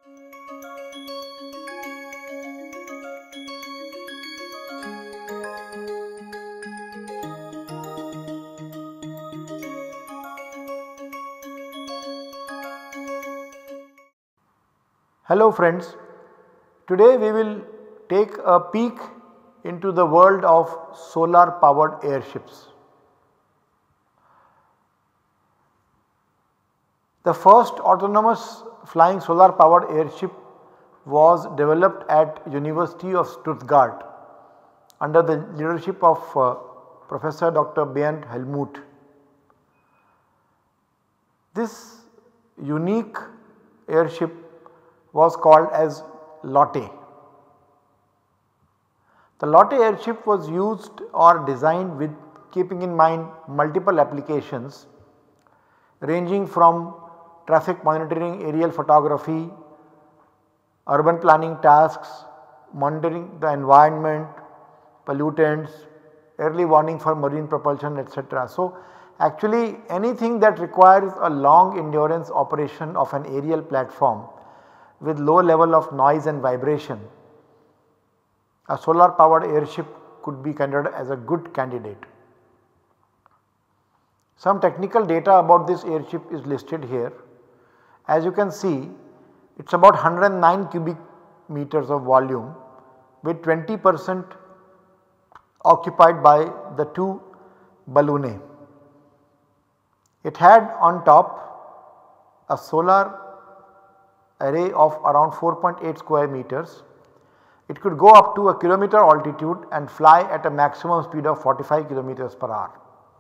Hello friends, today we will take a peek into the world of solar powered airships. The first autonomous flying solar powered airship was developed at University of Stuttgart under the leadership of Professor Dr. Bernd Helmuth. This unique airship was called as Lotte. The Lotte airship was used or designed with keeping in mind multiple applications ranging from traffic monitoring, aerial photography, urban planning tasks, monitoring the environment, pollutants, early warning for marine propulsion, etc. So, actually anything that requires a long endurance operation of an aerial platform with low level of noise and vibration, a solar powered airship could be considered as a good candidate. Some technical data about this airship is listed here. As you can see, it is about 109 cubic meters of volume with 20% occupied by the two balloonae. It had on top a solar array of around 4.8 square meters. It could go up to a kilometer altitude and fly at a maximum speed of 45 kilometers per hour.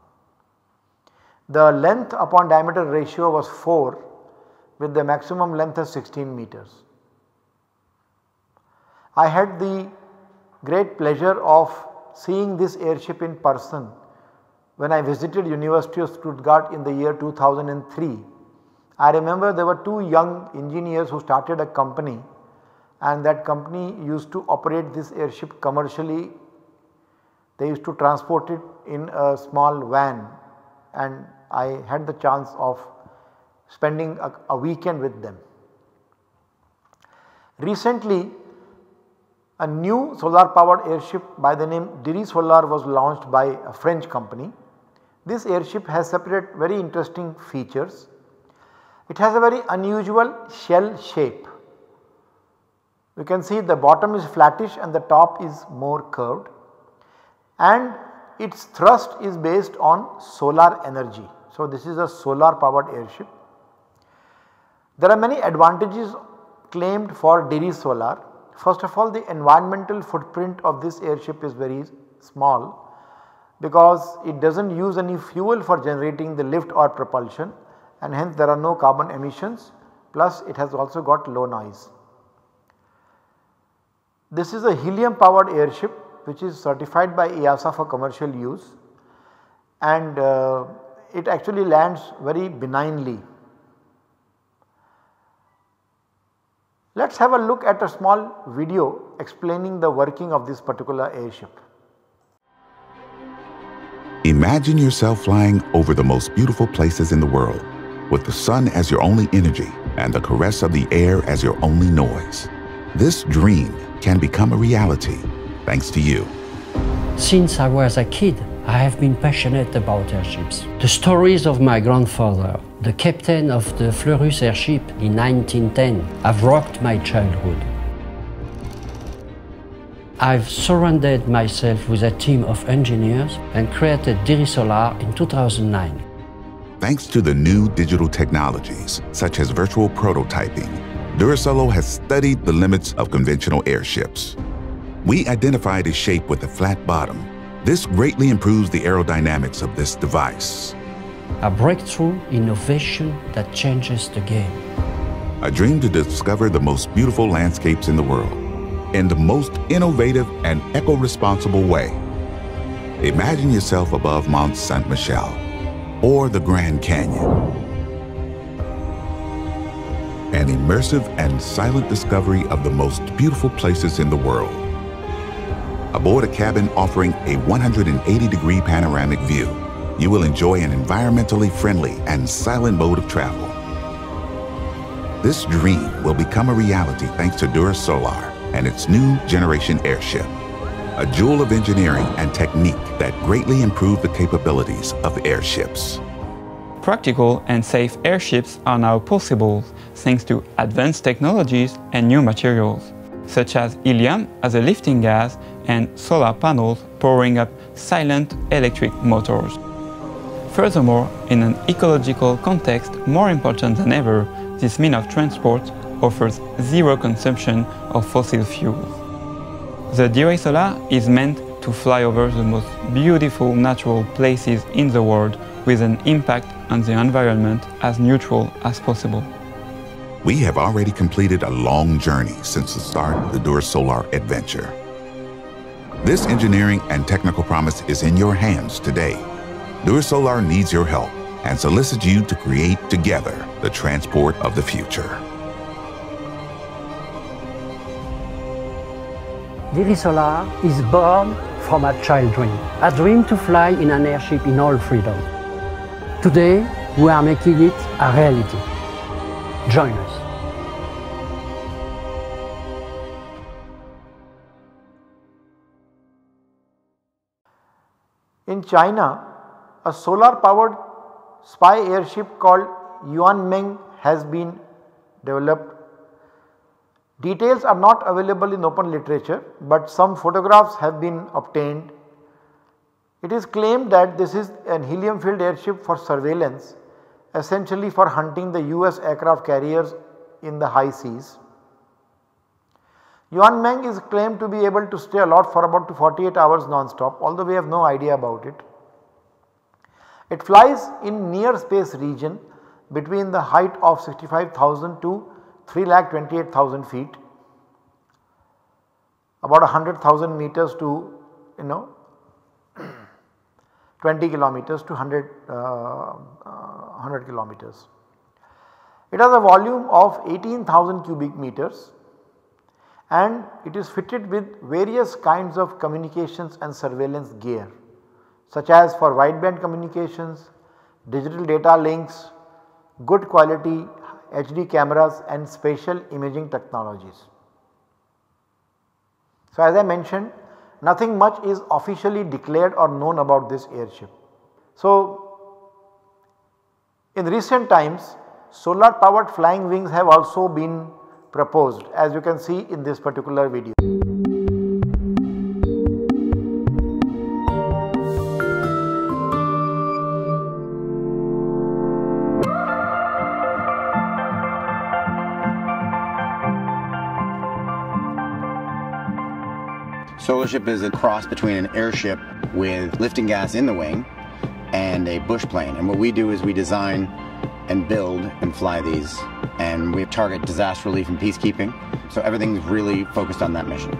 The length upon diameter ratio was 4 with the maximum length of 16 meters. I had the great pleasure of seeing this airship in person when I visited University of Stuttgart in the year 2003. I remember there were two young engineers who started a company, and that company used to operate this airship commercially. They used to transport it in a small van, and I had the chance of spending a weekend with them. Recently, a new solar powered airship by the name DiriSolar was launched by a French company. This airship has separate very interesting features. It has a very unusual shell shape. You can see the bottom is flattish and the top is more curved, and its thrust is based on solar energy. So, this is a solar powered airship. There are many advantages claimed for DiriSolar. First of all, the environmental footprint of this airship is very small because it does not use any fuel for generating the lift or propulsion, and hence there are no carbon emissions, plus it has also got low noise. This is a helium powered airship which is certified by EASA for commercial use, and it actually lands very benignly. Let us have a look at a small video explaining the working of this particular airship. Imagine yourself flying over the most beautiful places in the world, with the sun as your only energy and the caress of the air as your only noise. This dream can become a reality thanks to you. Since I was a kid, I have been passionate about airships. The stories of my grandfather, the captain of the Fleurus airship in 1910, have rocked my childhood. I've surrounded myself with a team of engineers and created DiriSolar in 2009. Thanks to the new digital technologies, such as virtual prototyping, DiriSolar has studied the limits of conventional airships. We identified a shape with a flat bottom. This greatly improves the aerodynamics of this device. A breakthrough innovation that changes the game. A dream to discover the most beautiful landscapes in the world in the most innovative and eco-responsible way. Imagine yourself above Mont Saint-Michel or the Grand Canyon. An immersive and silent discovery of the most beautiful places in the world. Aboard a cabin offering a 180-degree panoramic view, you will enjoy an environmentally friendly and silent mode of travel. This dream will become a reality thanks to DuraSolar and its new generation airship, a jewel of engineering and technique that greatly improve the capabilities of airships. Practical and safe airships are now possible thanks to advanced technologies and new materials, such as helium as a lifting gas and solar panels powering up silent electric motors. Furthermore, in an ecological context more important than ever, this means of transport offers zero consumption of fossil fuels. The DuraSolar is meant to fly over the most beautiful natural places in the world with an impact on the environment as neutral as possible. We have already completed a long journey since the start of the DuraSolar adventure. This engineering and technical promise is in your hands today. DuraSolar needs your help and solicits you to create together the transport of the future. DuraSolar is born from a child dream to fly in an airship in all freedom. Today, we are making it a reality. Join us. In China, a solar-powered spy airship called Yuanmeng has been developed. Details are not available in open literature, but some photographs have been obtained. It is claimed that this is an helium-filled airship for surveillance, essentially for hunting the US aircraft carriers in the high seas. Yuanmeng is claimed to be able to stay aloft for about 48 hours non-stop, although we have no idea about it. It flies in near space region between the height of 65,000 to 3,28,000 feet, about 100,000 meters to 20 kilometers to 100 kilometers. It has a volume of 18,000 cubic meters and it is fitted with various kinds of communications and surveillance gear, such as for wideband communications, digital data links, good quality HD cameras and spatial imaging technologies. So, as I mentioned, nothing much is officially declared or known about this airship. So, in recent times solar powered flying wings have also been proposed, as you can see in this particular video. SolarShip is a cross between an airship with lifting gas in the wing and a bush plane, and what we do is we design and build and fly these, and we target disaster relief and peacekeeping, so everything's really focused on that mission.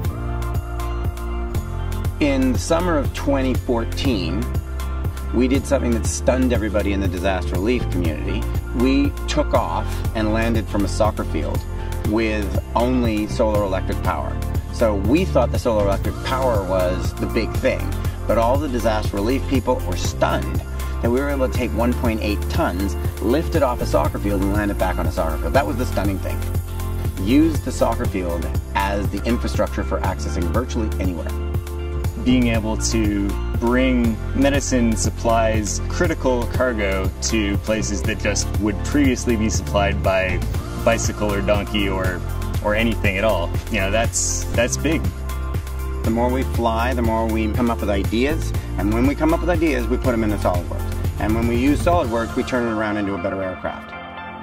In the summer of 2014, we did something that stunned everybody in the disaster relief community. We took off and landed from a soccer field with only solar electric power. So we thought the solar electric power was the big thing, but all the disaster relief people were stunned that we were able to take 1.8 tons, lift it off a soccer field and land it back on a soccer field. That was the stunning thing. Use the soccer field as the infrastructure for accessing virtually anywhere. Being able to bring medicine, supplies, critical cargo to places that just would previously be supplied by bicycle or donkey or anything at all, you know, that's big. The more we fly, the more we come up with ideas, and when we come up with ideas, we put them into SolidWorks. And when we use SolidWorks, we turn it around into a better aircraft.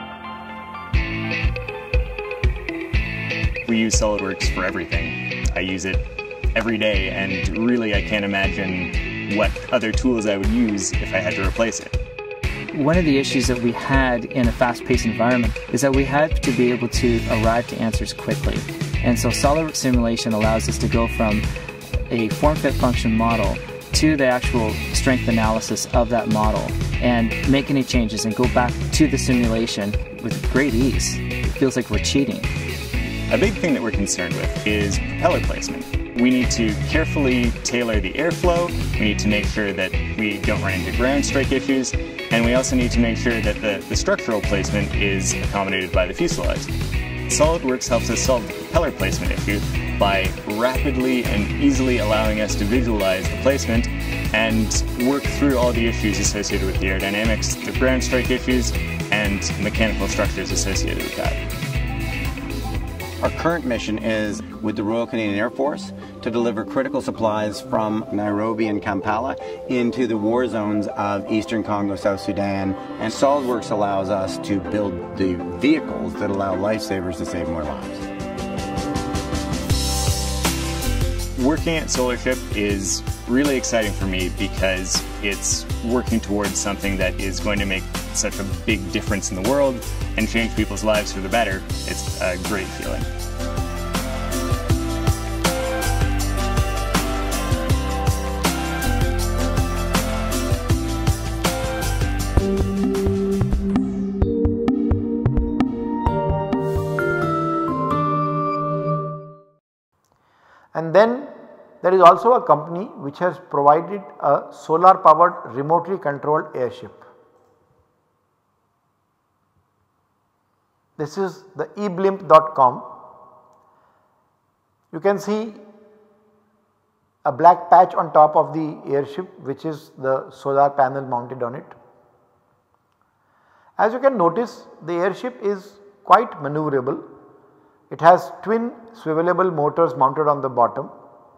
We use SolidWorks for everything. I use it every day, and really I can't imagine what other tools I would use if I had to replace it. One of the issues that we had in a fast-paced environment is that we had to be able to arrive to answers quickly. And so SolidWorks simulation allows us to go from a form-fit-function model to the actual strength analysis of that model and make any changes and go back to the simulation with great ease. It feels like we're cheating. A big thing that we're concerned with is propeller placement. We need to carefully tailor the airflow. We need to make sure that we don't run into ground strike issues. and we also need to make sure that the structural placement is accommodated by the fuselage. SolidWorks helps us solve the propeller placement issue by rapidly and easily allowing us to visualize the placement and work through all the issues associated with the aerodynamics, the ground strike issues, and mechanical structures associated with that. Our current mission is with the Royal Canadian Air Force to deliver critical supplies from Nairobi and Kampala into the war zones of Eastern Congo, South Sudan, and SolidWorks allows us to build the vehicles that allow lifesavers to save more lives. Working at SolarShip is really exciting for me because it's working towards something that is going to make such a big difference in the world and change people's lives for the better. It's a great feeling. And then there is also a company which has provided a solar powered remotely controlled airship. This is the eblimp.com. You can see a black patch on top of the airship, which is the solar panel mounted on it. As you can notice, the airship is quite maneuverable. It has twin swivelable motors mounted on the bottom.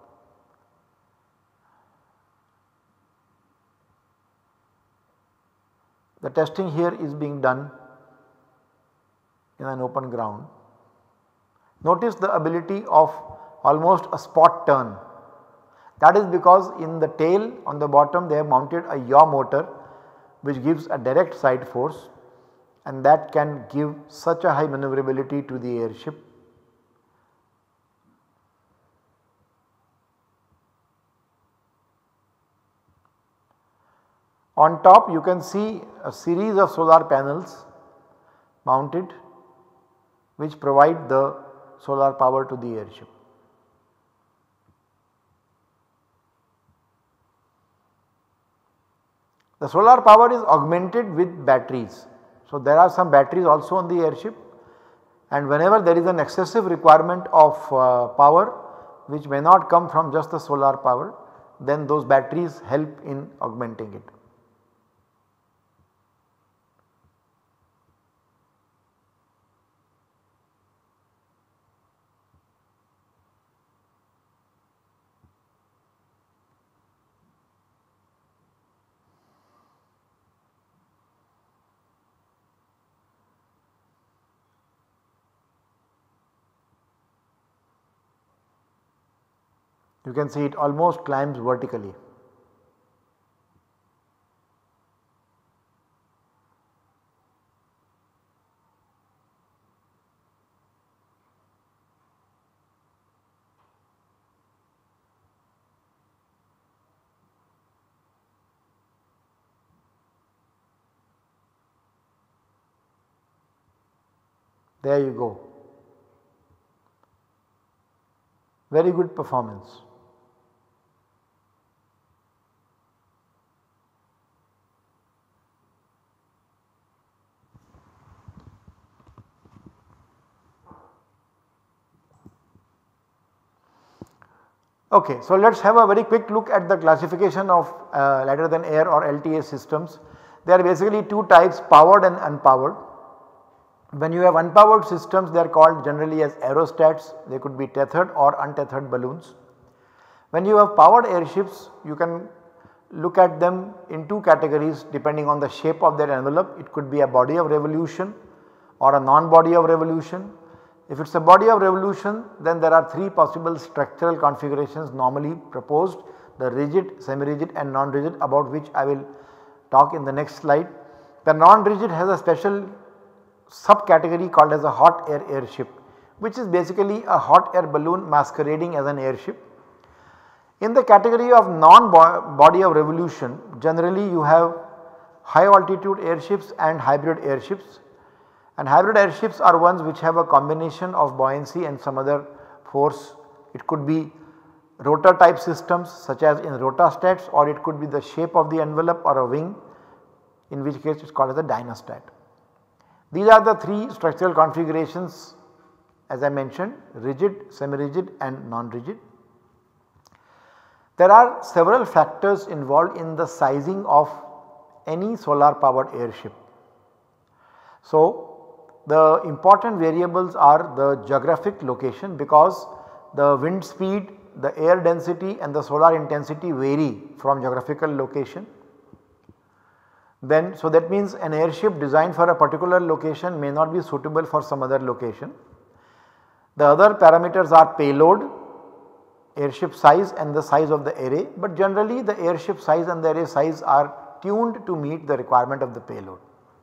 The testing here is being done in an open ground. Notice the ability of almost a spot turn. That is because in the tail on the bottom they have mounted a yaw motor which gives a direct side force, and that can give such a high maneuverability to the airship. On top you can see a series of solar panels mounted which provide the solar power to the airship. The solar power is augmented with batteries. So, there are some batteries also on the airship, and whenever there is an excessive requirement of power which may not come from just the solar power, then those batteries help in augmenting it. You can see it almost climbs vertically. There you go. Very good performance. Okay, so let us have a very quick look at the classification of lighter than air or LTA systems. There are basically two types, powered and unpowered. When you have unpowered systems, they are called generally as aerostats. They could be tethered or untethered balloons. When you have powered airships, you can look at them in two categories depending on the shape of their envelope. It could be a body of revolution or a non-body of revolution. If it is a body of revolution, then there are three possible structural configurations normally proposed: the rigid, semi-rigid and non-rigid, about which I will talk in the next slide. The non-rigid has a special subcategory called as a hot air airship, which is basically a hot air balloon masquerading as an airship. In the category of non-body of revolution, generally you have high altitude airships and hybrid airships. And hybrid airships are ones which have a combination of buoyancy and some other force. It could be rotor type systems such as in rotastats, or it could be the shape of the envelope or a wing. in which case it is called as a dynastat. These are the 3 structural configurations as I mentioned, rigid, semi-rigid and non-rigid. There are several factors involved in the sizing of any solar powered airship. So, the important variables are the geographic location, because the wind speed, the air density and the solar intensity vary from geographical location. Then, so that means an airship designed for a particular location may not be suitable for some other location. The other parameters are payload, airship size and the size of the array, but generally the airship size and the array size are tuned to meet the requirement of the payload.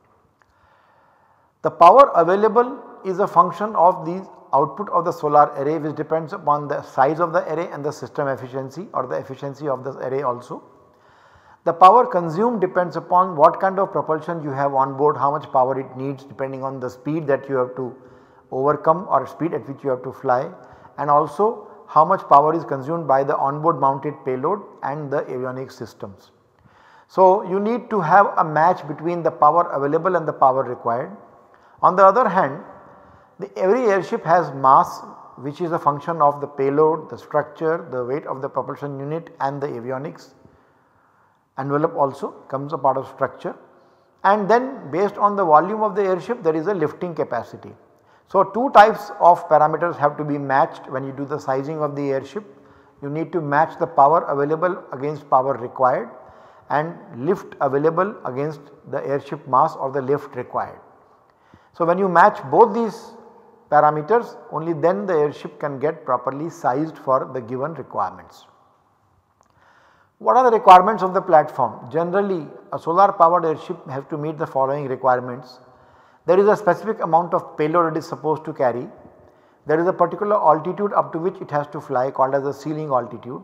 The power available is a function of the output of the solar array, which depends upon the size of the array and the system efficiency or the efficiency of the array also. The power consumed depends upon what kind of propulsion you have on board, how much power it needs depending on the speed that you have to overcome or speed at which you have to fly, and also how much power is consumed by the onboard mounted payload and the avionics systems. So, you need to have a match between the power available and the power required. On the other hand, every airship has mass, which is a function of the payload, the structure, the weight of the propulsion unit and the avionics. Envelope also comes a part of structure, and then based on the volume of the airship there is a lifting capacity. So, 2 types of parameters have to be matched when you do the sizing of the airship. You need to match the power available against power required and lift available against the airship mass or the lift required. So, when you match both these parameters, only then the airship can get properly sized for the given requirements. What are the requirements of the platform? Generally, a solar powered airship has to meet the following requirements. There is a specific amount of payload it is supposed to carry. There is a particular altitude up to which it has to fly, called as the ceiling altitude.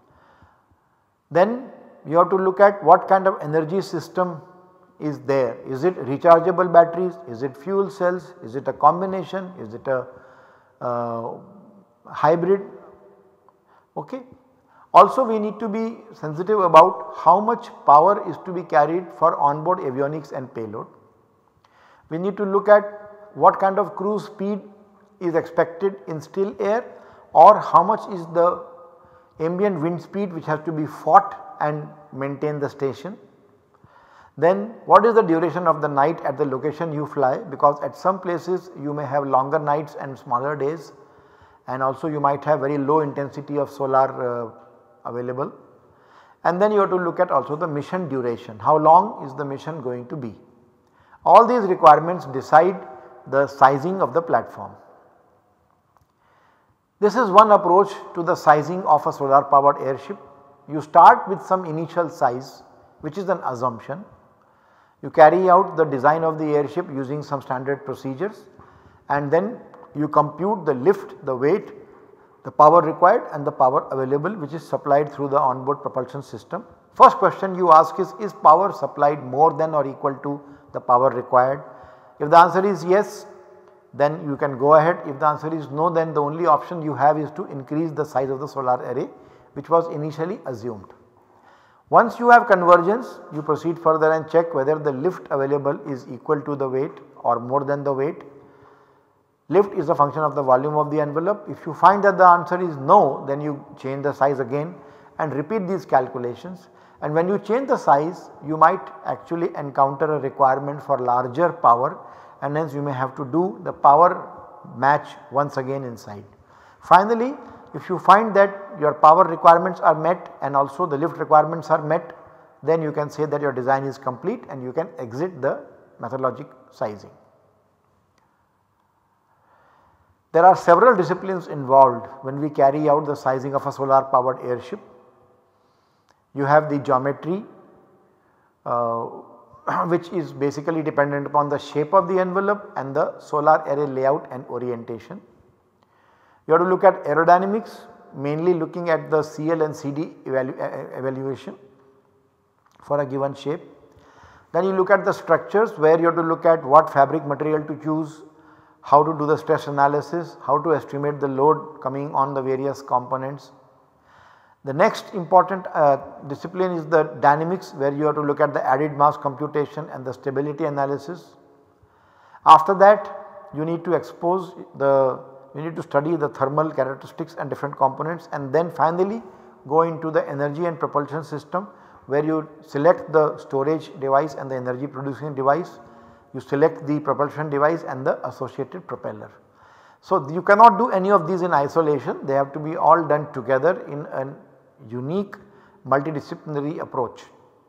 Then you have to look at what kind of energy system is there. Is it rechargeable batteries? Is it fuel cells? Is it a combination? Is it a hybrid? Okay. Also, we need to be sensitive about how much power is to be carried for onboard avionics and payload. We need to look at what kind of cruise speed is expected in still air, or how much is the ambient wind speed which has to be fought and maintain the station. Then what is the duration of the night at the location you fly, because at some places you may have longer nights and smaller days, and also you might have very low intensity of solar available. And then you have to look at also the mission duration, how long is the mission going to be. All these requirements decide the sizing of the platform. This is one approach to the sizing of a solar powered airship. You start with some initial size, which is an assumption. You carry out the design of the airship using some standard procedures, and then you compute the lift, the weight, the power required and the power available, which is supplied through the onboard propulsion system. First question you ask is power supplied more than or equal to the power required? If the answer is yes, then you can go ahead. If the answer is no, then the only option you have is to increase the size of the solar array, which was initially assumed. Once you have convergence, you proceed further and check whether the lift available is equal to the weight or more than the weight. Lift is a function of the volume of the envelope. If you find that the answer is no, then you change the size again and repeat these calculations. And when you change the size, you might actually encounter a requirement for larger power, and hence you may have to do the power match once again inside. Finally, if you find that your power requirements are met and also the lift requirements are met, then you can say that your design is complete and you can exit the methodologic sizing. There are several disciplines involved when we carry out the sizing of a solar powered airship. You have the geometry, which is basically dependent upon the shape of the envelope and the solar array layout and orientation. You have to look at aerodynamics, mainly looking at the CL and CD evaluation for a given shape. Then you look at the structures, where you have to look at what fabric material to choose, how to do the stress analysis, how to estimate the load coming on the various components. The next important discipline is the dynamics, where you have to look at the added mass computation and the stability analysis. After that you need to study the thermal characteristics and different components, and then finally go into the energy and propulsion system, where you select the storage device and the energy producing device, you select the propulsion device and the associated propeller. So, you cannot do any of these in isolation, they have to be all done together in a unique multidisciplinary approach.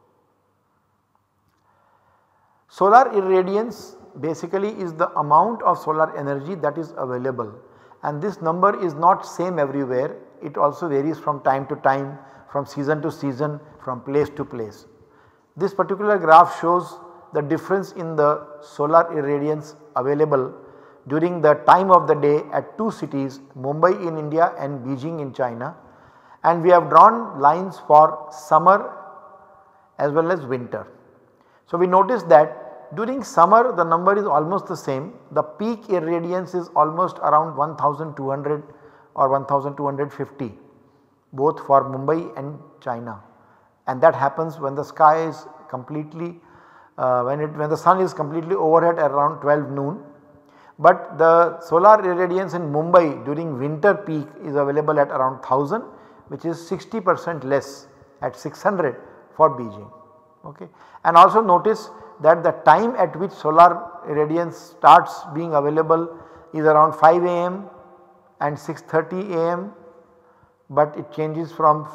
Solar irradiance basically is the amount of solar energy that is available, and this number is not same everywhere, it also varies from time to time, from season to season, from place to place. This particular graph shows the difference in the solar irradiance available during the time of the day at two cities, Mumbai in India and Beijing in China, and we have drawn lines for summer as well as winter. So, we notice that during summer the number is almost the same, the peak irradiance is almost around 1200 or 1250 both for Mumbai and China, and that happens when the sky is completely when the sun is completely overhead around 12 noon. But the solar irradiance in Mumbai during winter peak is available at around 1000, which is 60% less at 600 for Beijing. Okay. And also notice that the time at which solar irradiance starts being available is around 5 am and 6:30 am, but it changes from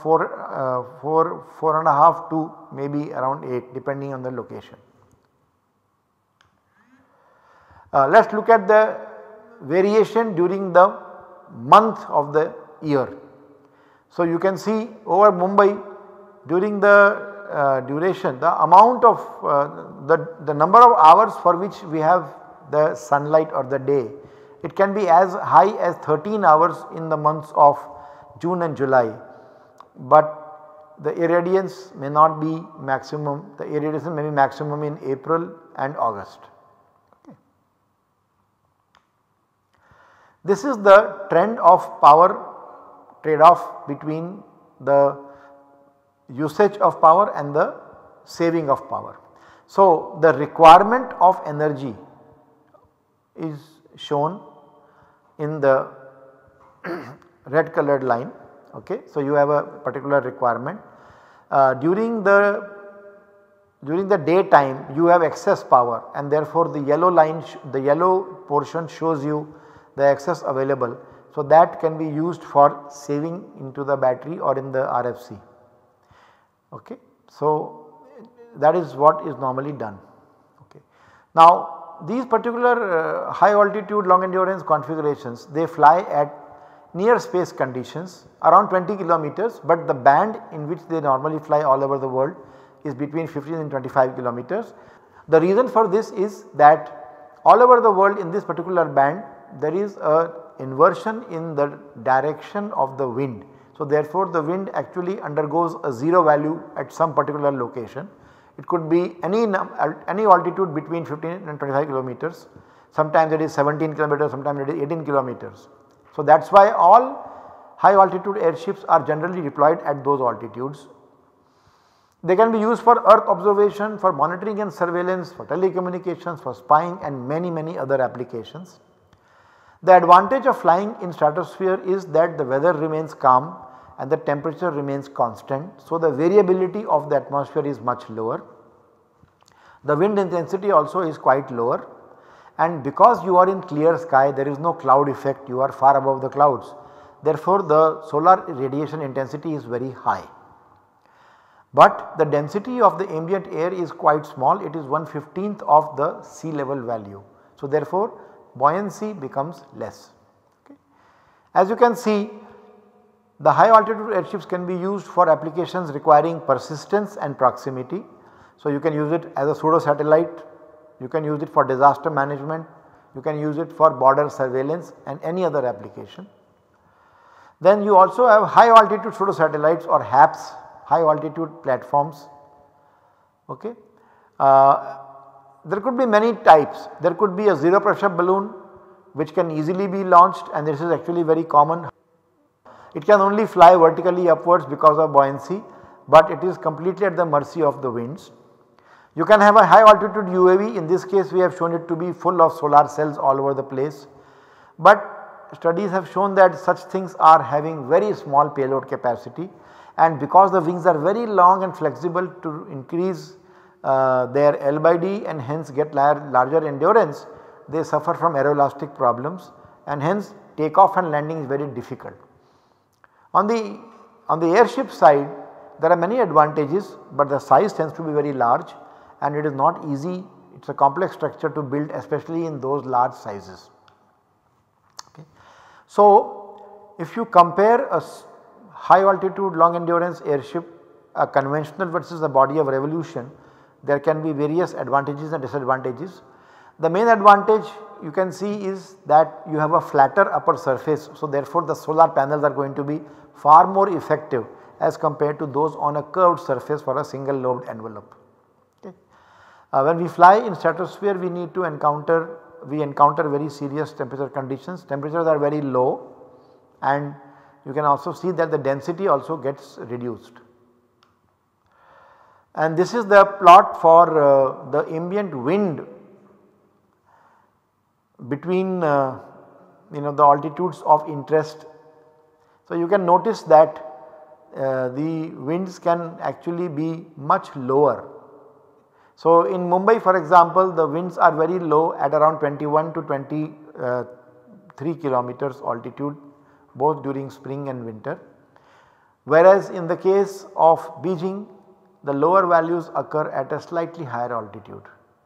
4:30 to maybe around 8 depending on the location. Let us look at the variation during the month of the year. So, you can see over Mumbai during the duration, the amount of the number of hours for which we have the sunlight or the day, it can be as high as 13 hours in the months of June and July, but the irradiance may not be maximum, the irradiation may be maximum in April and August. Okay. This is the trend of power trade off between the usage of power and the saving of power. So, the requirement of energy is shown in the red colored line. Okay. So, you have a particular requirement. During the daytime you have excess power, and therefore the yellow line, the yellow portion shows you the excess available. So, that can be used for saving into the battery or in the RFC. Okay. So, that is what is normally done. Okay. Now, these particular high altitude long endurance configurations, they fly at near space conditions around 20 kilometers, but the band in which they normally fly all over the world is between 15 and 25 kilometers. The reason for this is that all over the world in this particular band there is a inversion in the direction of the wind. So, therefore, the wind actually undergoes a 0 value at some particular location. It could be any altitude between 15 and 25 kilometers, sometimes it is 17 kilometers, sometimes it is 18 kilometers. So, that is why all high altitude airships are generally deployed at those altitudes. They can be used for earth observation, for monitoring and surveillance, for telecommunications, for spying and many other applications. The advantage of flying in stratosphere is that the weather remains calm and the temperature remains constant. So, the variability of the atmosphere is much lower. The wind intensity also is quite lower, and because you are in clear sky, there is no cloud effect, you are far above the clouds. Therefore, the solar radiation intensity is very high. But the density of the ambient air is quite small, it is 1/15 of the sea level value. So, therefore, buoyancy becomes less. Okay. As you can see, the high altitude airships can be used for applications requiring persistence and proximity. So, you can use it as a pseudo satellite, you can use it for disaster management, you can use it for border surveillance and any other application. Then you also have high altitude pseudo satellites or HAPS, high altitude platforms. Okay. There could be many types. There could be a zero pressure balloon which can easily be launched, and this is actually very common. It can only fly vertically upwards because of buoyancy, but it is completely at the mercy of the winds. You can have a high altitude UAV. In this case we have shown it to be full of solar cells all over the place, but studies have shown that such things are having very small payload capacity, and because the wings are very long and flexible to increase their L/D and hence get larger endurance, they suffer from aeroelastic problems and hence takeoff and landing is very difficult. On the airship side there are many advantages, but the size tends to be very large and it is not easy, it is a complex structure to build, especially in those large sizes. Okay. So, if you compare a high altitude long endurance airship, a conventional versus a body of revolution, there can be various advantages and disadvantages. The main advantage you can see is that you have a flatter upper surface, so therefore the solar panels are going to be far more effective as compared to those on a curved surface for a single lobed envelope. Okay. When we fly in stratosphere we encounter very serious temperature conditions. Temperatures are very low and you can also see that the density also gets reduced. And this is the plot for the ambient wind between the altitudes of interest. So, you can notice that the winds can actually be much lower. So, in Mumbai for example the winds are very low at around 21 to 23 kilometers altitude both during spring and winter, whereas in the case of Beijing the lower values occur at a slightly higher altitude.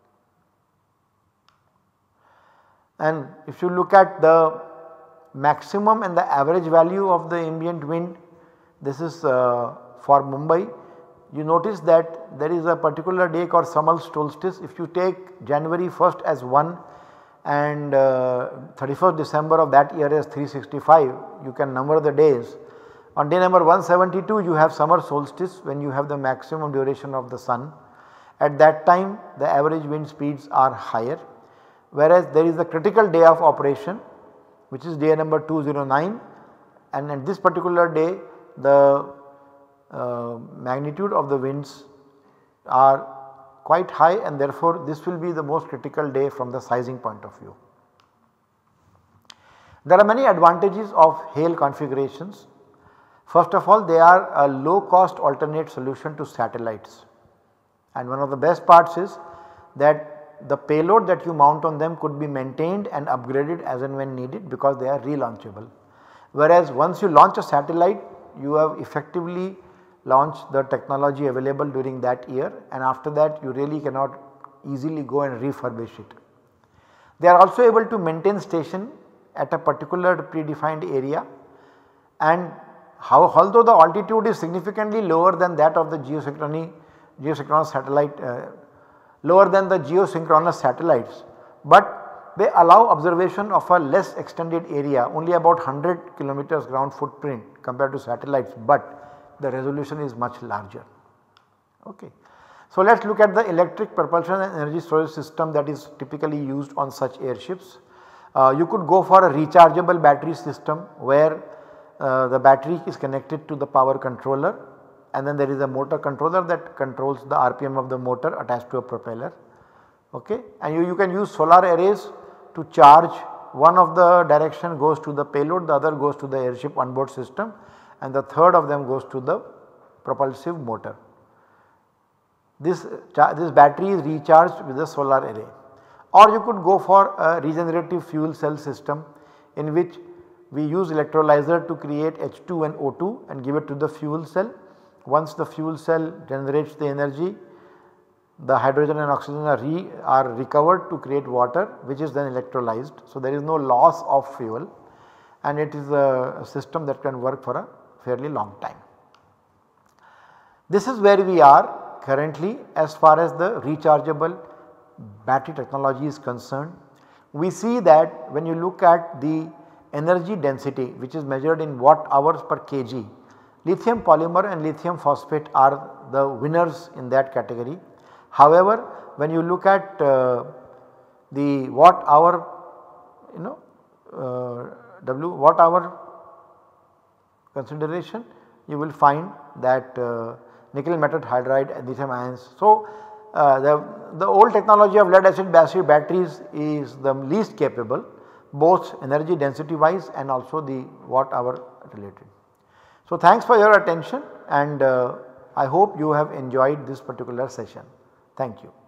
And if you look at the maximum and the average value of the ambient wind, this is for Mumbai, you notice that there is a particular day called summer solstice. If you take January 1st as 1 and 31st December of that year as 365, you can number the days. On day number 172 you have summer solstice when you have the maximum duration of the sun. At that time the average wind speeds are higher, whereas there is a critical day of operation which is day number 209, and at this particular day the magnitude of the winds are quite high and therefore this will be the most critical day from the sizing point of view. There are many advantages of HALE configurations. First of all, they are a low cost alternate solution to satellites, and one of the best parts is that the payload that you mount on them could be maintained and upgraded as and when needed because they are relaunchable. Whereas once you launch a satellite you have effectively launched the technology available during that year, and after that you really cannot easily go and refurbish it. They are also able to maintain station at a particular predefined area, and although the altitude is significantly lower than that of the geosynchronous satellite, lower than the geosynchronous satellites, but they allow observation of a less extended area, only about 100 kilometers ground footprint compared to satellites, but the resolution is much larger. Okay. So, let us look at the electric propulsion and energy storage system that is typically used on such airships. You could go for a rechargeable battery system where the battery is connected to the power controller, and then there is a motor controller that controls the RPM of the motor attached to a propeller. Okay. And you can use solar arrays to charge. One of the direction goes to the payload, the other goes to the airship onboard system, and the third of them goes to the propulsive motor. This battery is recharged with a solar array. Or you could go for a regenerative fuel cell system in which we use electrolyzer to create H2 and O2 and give it to the fuel cell. Once the fuel cell generates the energy, the hydrogen and oxygen are recovered to create water, which is then electrolyzed. So, there is no loss of fuel, and it is a system that can work for a fairly long time. This is where we are currently as far as the rechargeable battery technology is concerned. We see that when you look at the energy density, which is measured in watt hours per kg, lithium polymer and lithium phosphate are the winners in that category. However, when you look at the watt hour watt hour consideration, you will find that nickel metal hydride and lithium ions. So, the old technology of lead acid batteries is the least capable, both energy density wise and also the watt hour related. So, thanks for your attention, and I hope you have enjoyed this particular session. Thank you.